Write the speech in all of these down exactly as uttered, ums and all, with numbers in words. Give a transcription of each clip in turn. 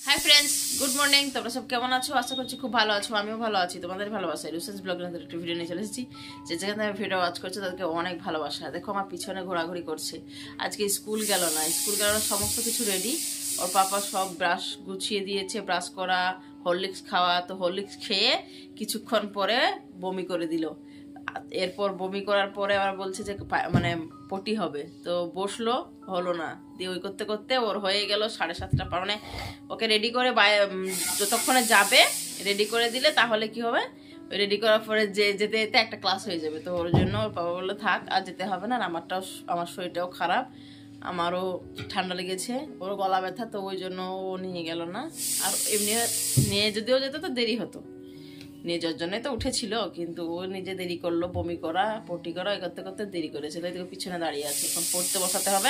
Hi friends good morning তোমরা সব কেমন আছো আশা করছি খুব ভালো আছো আমিও ভালো আছি তোমাদের ভালোবাসা রুশাস ব্লগ এর একটা ভিডিও নিয়ে চলে এসেছি যে যেখানে আমি ভিডিও ওয়াচ করছি তাদেরকে অনেক ভালোবাসা দেখো আমার পিছনে ঘোরাঘুরি করছে আজকে স্কুল গেল না স্কুল গেল না সমস্ত কিছু রেডি ওর পাপা সব ব্রাশ গুছিয়ে দিয়েছে ব্রাশ করা হরলিক্স খাওয়া তো হরলিক্স খেয়ে কিছুক্ষণ পরে বমি করে দিল এরপর বমি করার পরে আবার বলছে যে মানে পটি হবে তো বসলো হলো না দিয়ে ওই করতে করতে ওর হয়ে গেল সাড়ে সাতটা মানে ওকে রেডি করে যতক্ষণে যাবে রেডি করে দিলে তাহলে কি হবে রেডি করার পরে যে যেতে যেতে একটা ক্লাস হয়ে যাবে তো ওর জন্য ওর বাবা বললো থাক আর যেতে হবে না আমারটাও আমার শরীরটাও খারাপ আমারও ঠান্ডা লেগেছে ওর গলা ব্যথা তো ওই জন্য ও নিয়ে গেল না আর এমনি নিয়ে যদিও যেত তো দেরি হতো নিয়ে যাওয়ার জন্যই তো উঠেছিল কিন্তু ও নিজে দেরি করলো বমি করা পটি করা এই করতে করতে দেরি করেছিল এদিকে পিছনে দাঁড়িয়ে আছে এখন পড়তে বসাতে হবে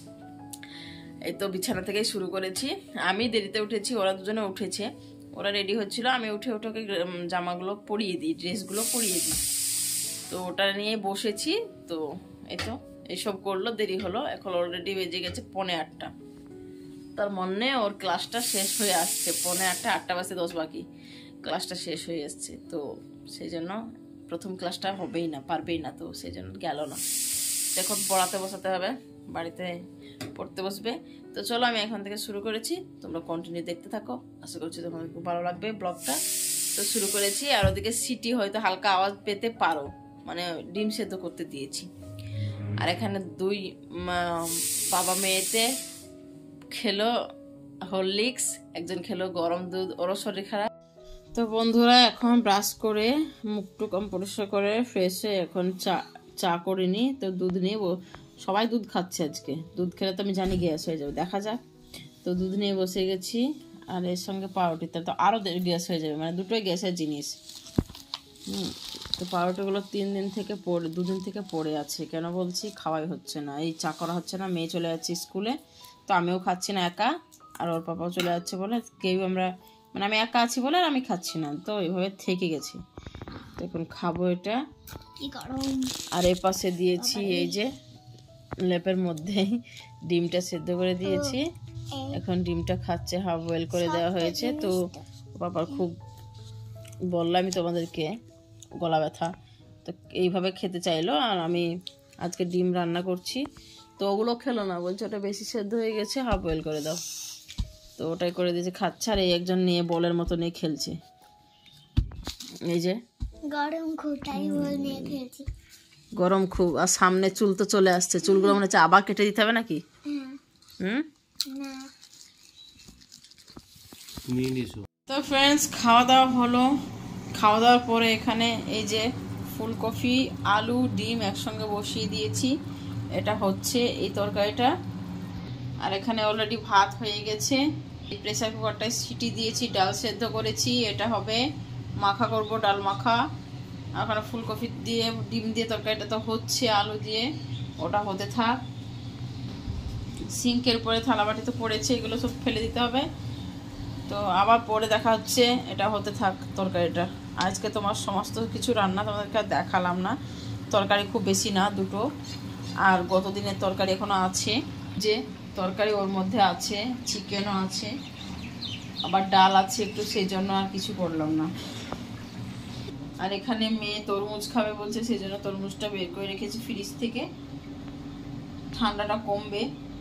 এই তো বিছানা থেকেই শুরু করেছি আমি দেরিতে উঠেছি ওরা দুজনে উঠেছে ওরা রেডি হচ্ছিল আমি উঠে উঠে ওকে জামাগুলো পরিয়ে দিই ড্রেসগুলো পরিয়ে দিই তো ওটা নিয়ে বসেছি তো এই তো এইসব করলো দেরি হলো এখন অলরেডি বেজে গেছে পৌনে আটটা তার মনে ওর ক্লাসটা শেষ হয়ে আসছে পৌনে আটটা আটটা বাজে দশ বাকি ক্লাসটা শেষ হয়ে আসছে তো সেই জন্য প্রথম ক্লাসটা হবেই না পারবেই না তো সেই জন্য গেল না এখন পড়াতে বসাতে হবে বাড়িতে পড়তে বসবে তো চলো আমি এখন থেকে শুরু করেছি তোমরা কন্টিনিউ দেখতে থাকো আশা করছি তোমাদের খুব ভালো লাগবে ব্লগটা তো শুরু করেছি আর ওদিকে সিটি হয়তো হালকা আওয়াজ পেতে পারো মানে ডিম সেদ্ধ করতে দিয়েছি আর এখানে দুই বাবা মেয়েতে খেলো হরলিক্স একজন খেলো গরম দুধ ওরও শরীর খারাপ তো বন্ধুরা এখন ব্রাশ করে মুখটু কম পরিষ্কার করে ফ্রেশ হয়ে এখন চা চা করে নিই তো দুধ নিয়ে সবাই দুধ খাচ্ছে আজকে দুধ খেলে তো আমি জানি গ্যাস হয়ে যাবে দেখা যাক তো দুধ নিয়ে বসে গেছি আর এর সঙ্গে পাউরুটিতে তো আরও গ্যাস হয়ে যাবে মানে দুটোই গ্যাসের জিনিস হুম তো পাউরুটিগুলো তিন দিন থেকে পড়ে দুদিন থেকে পড়ে আছে কেন বলছি খাওয়াই হচ্ছে না এই চা করা হচ্ছে না মেয়ে চলে যাচ্ছে স্কুলে তো আমিও খাচ্ছি না একা আর ওর পাপাও চলে যাচ্ছে বলে কেউ আমরা মানে আমি একা আছি বলে আর আমি খাচ্ছি না তো এইভাবে থেকে গেছি তো এখন খাবো এটা আর এ পাশে দিয়েছি এই যে লেপের মধ্যে ডিমটা সেদ্ধ করে দিয়েছি এখন ডিমটা খাচ্ছে হাফ বয়েল করে দেওয়া হয়েছে তো বাবার খুব বললামই তোমাদেরকে গলা ব্যথা তো এইভাবে খেতে চাইলো আর আমি আজকে ডিম রান্না করছি তো ওগুলো খেলো না বলছে ওটা বেশি সেদ্ধ হয়ে গেছে হাফ বয়েল করে দাও তো ওটাই করে দিয়েছে খাচ্ছে আর এই একজন নিয়ে বলের মতো নিয়ে খেলছে এই যে গরম খুব তাই বল নিয়ে খেলছি গরম খুব আর সামনে চুল তো চলে আসছে চুলগুলো মনে হচ্ছে আবার কেটে দিতে হবে নাকি হুম না নিয়ে নিছো তো ফ্রেন্ডস খাওয়া দাওয়া হলো খাওয়া দাওয়ার পরে এখানে এই যে ফুলকপি আলু ডিম একসঙ্গে বসিয়ে দিয়েছি এটা হচ্ছে এই তরকারিটা আর এখানে অলরেডি ভাত হয়ে গেছে এই প্রেসার কুকারটায় সিটি দিয়েছি ডাল সেদ্ধ করেছি এটা হবে মাখা করব ডাল মাখা আর ওখানে ফুলকপি দিয়ে ডিম দিয়ে তরকারিটা তো হচ্ছে আলু দিয়ে ওটা হতে থাক সিঙ্কের উপরে থালাবাটি তো পড়েছে এগুলো সব ফেলে দিতে হবে তো আবার পরে দেখা হচ্ছে এটা হতে থাক তরকারিটা আজকে তোমার সমস্ত কিছু রান্না তোমাদেরকে দেখালাম না তরকারি খুব বেশি না দুটো আর গত দিনের তরকারি এখনও আছে যে তরকারি ওর মধ্যে আছে চিকেনও আছে আবার ডাল আছে একটু সেই জন্য আর কিছু করলাম না আর এখানে মেয়ে তরমুজ খাবে বলছে সেই জন্য তরমুজটা বের করে রেখেছি ফ্রিজ থেকে ঠান্ডাটা কমবে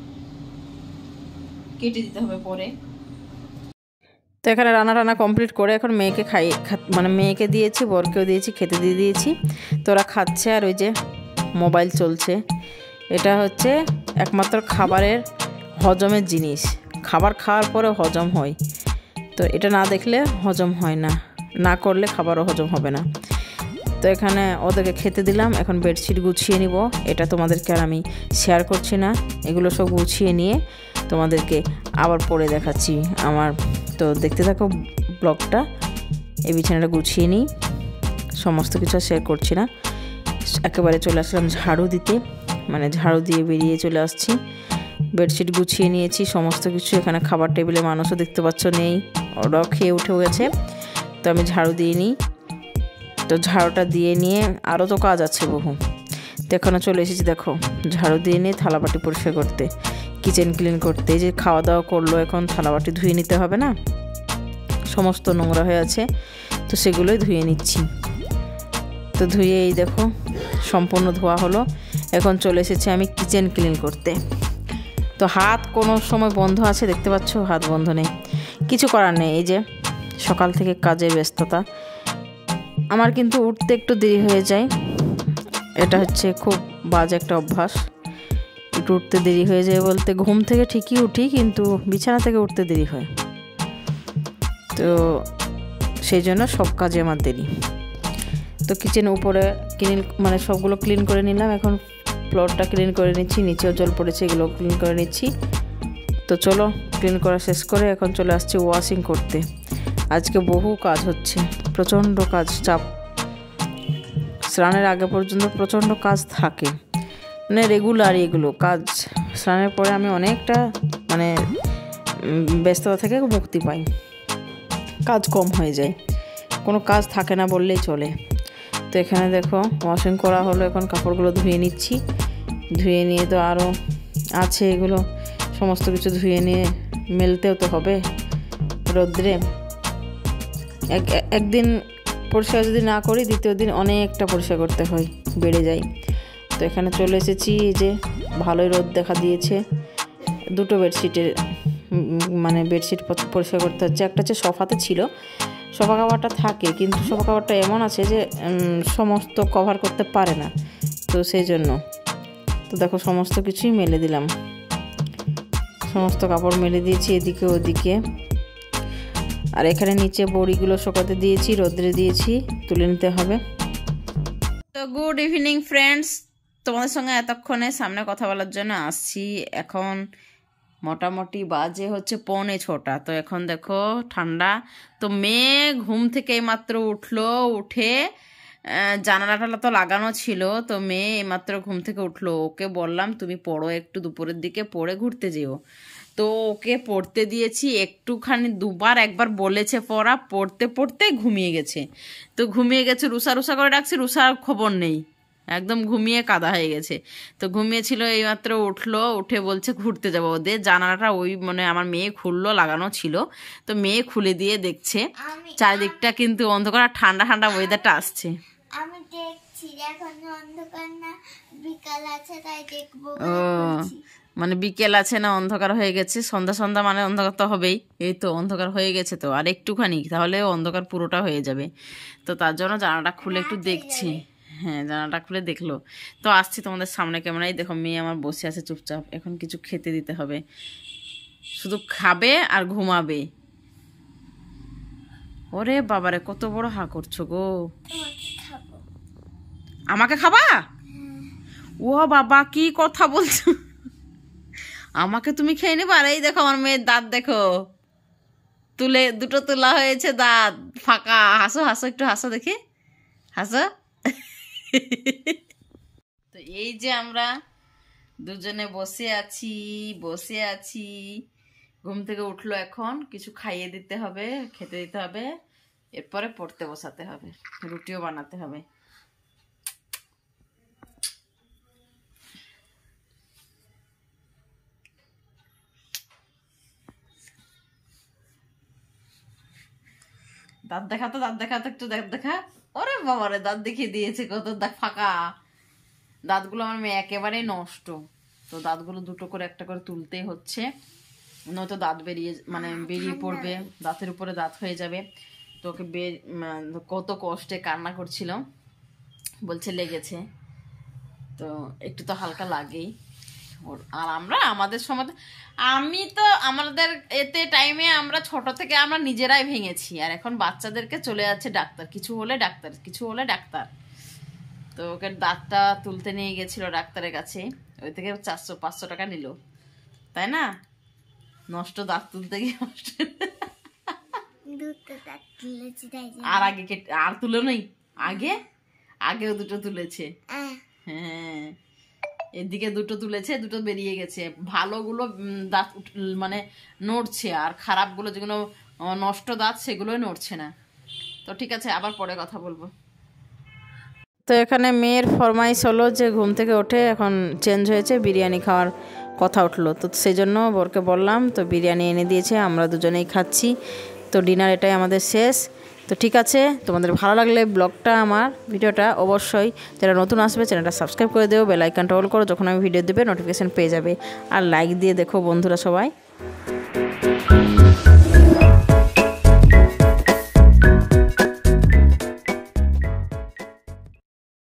কেটে দিতে হবে পরে তো এখানে রান্না টান্না কমপ্লিট করে এখন মেয়েকে খাই মানে মেয়েকে দিয়েছি বরকেও দিয়েছি খেতে দিয়ে দিয়েছি তো ওরা খাচ্ছে আর ওই যে মোবাইল চলছে এটা হচ্ছে একমাত্র খাবারের হজমের জিনিস খাবার খাওয়ার পরে হজম হয় তো এটা না দেখলে হজম হয় না না করলে খাবারও হজম হবে না তো এখানে ওদেরকে খেতে দিলাম এখন বেডশিট গুছিয়ে নিব এটা তোমাদেরকে আর আমি শেয়ার করছি না এগুলো সব গুছিয়ে নিয়ে তোমাদেরকে আবার পরে দেখাচ্ছি আমার তো দেখতে থাকো ব্লগটা এই বিছানাটা গুছিয়ে নিই সমস্ত কিছু শেয়ার করছি না একেবারে চলে আসলাম ঝাড়ু দিতে মানে ঝাড়ু দিয়ে বেরিয়ে চলে আসছি বেডশিট গুছিয়ে নিয়েছি সমস্ত কিছু এখানে খাবার টেবিলে মানুষও দেখতে পাচ্ছ নেই ওরাও খেয়ে উঠে গেছে তো আমি ঝাড়ু দিয়ে নিই তো ঝাড়ুটা দিয়ে নিয়ে আরও তো কাজ আছে বহু তো এখানে চলে এসেছি দেখো ঝাড়ু দিয়ে নিয়ে থালাবাটি পরিষ্কার করতে কিচেন ক্লিন করতে। যে খাওয়া দাওয়া করলো, এখন থালাবাটি ধুয়ে নিতে হবে না, সমস্ত নোংরা হয়ে আছে, তো সেগুলোই ধুয়ে নিচ্ছি। তো ধুয়ে এই দেখো সম্পূর্ণ ধোয়া হলো। এখন চলে এসেছি আমি কিচেন ক্লিন করতে। তো হাত কোনো সময় বন্ধ আছে, দেখতে পাচ্ছ হাত বন্ধ নেই, কিছু করার নেই। এই যে সকাল থেকে কাজের ব্যস্ততা, আমার কিন্তু উঠতে একটু দেরি হয়ে যায়, এটা হচ্ছে খুব বাজে একটা অভ্যাস। একটু উঠতে দেরি হয়ে যায় বলতে, ঘুম থেকে ঠিকই উঠি কিন্তু বিছানা থেকে উঠতে দেরি হয়, তো সেই জন্য সব কাজে আমার দেরি। তো কিচেন উপরে ক্লিন মানে সবগুলো ক্লিন করে নিলাম, এখন ফ্লোরটা ক্লিন করে নিচ্ছি, নিচেও জল পড়েছে, এগুলো ক্লিন করে নিচ্ছি। তো চলো ক্লিন করা শেষ করে এখন চলে আসছি ওয়াশিং করতে। আজকে বহু কাজ হচ্ছে, প্রচণ্ড কাজ চাপ, স্নানের আগে পর্যন্ত প্রচণ্ড কাজ থাকে, মানে রেগুলার এগুলো কাজ। স্নানের পরে আমি অনেকটা মানে ব্যস্ততা থেকে মুক্তি পাই, কাজ কম হয়ে যায়, কোনো কাজ থাকে না বললেই চলে। তো এখানে দেখো ওয়াশিং করা হলো, এখন কাপড়গুলো ধুয়ে নিচ্ছি। ধুয়ে নিয়ে তো আরও আছে এগুলো, সমস্ত কিছু ধুয়ে নিয়ে মেলতেও তো হবে রোদ্রে। এক একদিন পরিষ্কার যদি না করি, দ্বিতীয় দিন অনেকটা পরিষ্কার করতে হয়, বেড়ে যায়। তো এখানে চলে এসেছি, এই যে ভালোই রোদ দেখা দিয়েছে। দুটো বেডশিটের মানে বেডশিট পরিষ্কার করতে হচ্ছে। একটা হচ্ছে সোফাতে ছিল, সোফা কাভারটা থাকে কিন্তু সোফা কাভারটা এমন আছে যে সমস্ত কভার করতে পারে না, তো সেই জন্য। তো দেখো সমস্ত কিছুই মেলে দিলাম, সমস্ত কাপড় মেলে দিয়েছি এদিকে ওদিকে। আর এখানে নিচে বড়িগুলো শুকাতে দিয়েছি, রোদ্রে দিয়েছি, তুলে নিতে হবে। তো গুড ইভিনিং ফ্রেন্ডস, তোমাদের সঙ্গে এতক্ষণে সামনে কথা বলার জন্য আসছি। এখন মোটামুটি বাজে হচ্ছে পৌনে ছটা। তো এখন দেখো ঠান্ডা, তো মেয়ে ঘুম থেকে মাত্র উঠলো, উঠে জানালাটা তো লাগানো ছিল, তো মেয়ে এইমাত্র ঘুম থেকে উঠলো। ওকে বললাম তুমি পড়ো একটু, দুপুরের দিকে পড়ে ঘুরতে যেও। তো ওকে পড়তে দিয়েছি একটুখানি, দুবার একবার বলেছে পড়া, পড়তে পড়তে ঘুমিয়ে গেছে। তো ঘুমিয়ে গেছে, রুষা রুষা করে ডাকছি, রুষার খবর নেই, একদম ঘুমিয়ে কাদা হয়ে গেছে। তো ঘুমিয়েছিল, এইমাত্র উঠলো, উঠে বলছে ঘুরতে যাবো। ওদের জানালাটা ওই মানে আমার মেয়ে খুললো, লাগানো ছিল, তো মেয়ে খুলে দিয়ে দেখছে চারিদিকটা কিন্তু অন্ধকার, ঠান্ডা ঠান্ডা ওয়েদারটা আসছে। আমি দেখছি এখন অন্ধকার না বিকাল আছে, তাই দেখবো। ও মানে বিকেল আছে না অন্ধকার হয়ে গেছে, সন্ধ্যা সন্ধ্যা মানে অন্ধকার তো হবেই। এই তো অন্ধকার হয়ে গেছে, তো আর একটুখানি তাহলে অন্ধকার পুরোটা হয়ে যাবে। তো তার জন্য জানালাটা খুলে একটু দেখছি। হ্যাঁ জানালাটা খুলে দেখলো। তো আসছি তোমাদের সামনে ক্যামেরায়, দেখো মেয়ে আমার বসে আছে চুপচাপ, এখন কিছু খেতে দিতে হবে, শুধু খাবে আর ঘুমাবে। ওরে বাবারে কত বড় হা করছো গো, আমাকে খাবা? ও বাবা কি কথা বলছো, আমাকে তুমি খেয়ে নেবা? আর এই দেখো আমার মেয়ের দাঁত দেখো, তুলে দুটো তোলা হয়েছে, দাঁত ফাঁকা। হাসো হাসো একটু হাসো দেখি, হাসো। তো এই যে আমরা দুজনে বসে আছি, বসে আছি, ঘুম থেকে উঠলো, এখন কিছু খাইয়ে দিতে হবে, খেতে দিতে হবে, এরপরে পড়তে বসাতে হবে, রুটিও বানাতে হবে। দাঁত দেখা তো, দাঁত দেখা তো, একটু দাঁত দেখা। ওরে বাবারে দাঁত দেখিয়ে দিয়েছে, কত দাঁত ফাঁকা। দাঁতগুলো আমার মেয়ে একেবারেই নষ্ট, তো দাঁতগুলো দুটো করে একটা করে তুলতেই হচ্ছে, নয়তো দাঁত বেরিয়ে মানে বেরিয়ে পড়বে, দাঁতের উপরে দাঁত হয়ে যাবে। তো ওকে কত কষ্টে কান্না করছিল, বলছে লেগেছে, তো একটু তো হালকা লাগেই। আর আমরা আমাদের সময়, আমি তো আমাদের এতে টাইমে আমরা ছোট থেকে আমরা নিজেরাই ভেঙেছি, আর এখন বাচ্চাদেরকে চলে যাচ্ছে ডাক্তার, কিছু হলে ডাক্তার, কিছু হলে ডাক্তার। তো ওকে দাঁতটা তুলতে নিয়ে গেছিল ডাক্তারের কাছে, ওই থেকে চারশো পাঁচশো টাকা নিল, তাই না? নষ্ট দাঁত তুলতে গিয়ে নষ্ট। আর আগে আর তুলো নেই, আগে আগেও দুটো তুলেছে। হ্যাঁ এদিকে দুটো তুলেছে, দুটো বেরিয়ে গেছে, ভালোগুলো দাঁত মানে নড়ছে, আর খারাপগুলো যেগুলো নষ্ট দাঁত সেগুলোই নড়ছে না। তো ঠিক আছে, আবার পরে কথা বলবো। তো এখানে মেয়ের ফরমাইশ হলো যে ঘুম থেকে ওঠে এখন চেঞ্জ হয়েছে, বিরিয়ানি খাওয়ার কথা উঠলো। তো সেই জন্য বরকে বললাম, তো বিরিয়ানি এনে দিয়েছে, আমরা দুজনেই খাচ্ছি। তো ডিনার এটাই আমাদের শেষ। তো ঠিক আছে, তোমাদের ভালো লাগলে ব্লগটা আমার ভিডিওটা অবশ্যই যারা নতুন আসবে চ্যানেলটা সাবস্ক্রাইব করে দেও, বেল আইকনটা অল করো, যখন আমি ভিডিও দেবে নোটিফিকেশান পেয়ে যাবে। আর লাইক দিয়ে দেখো বন্ধুরা সবাই।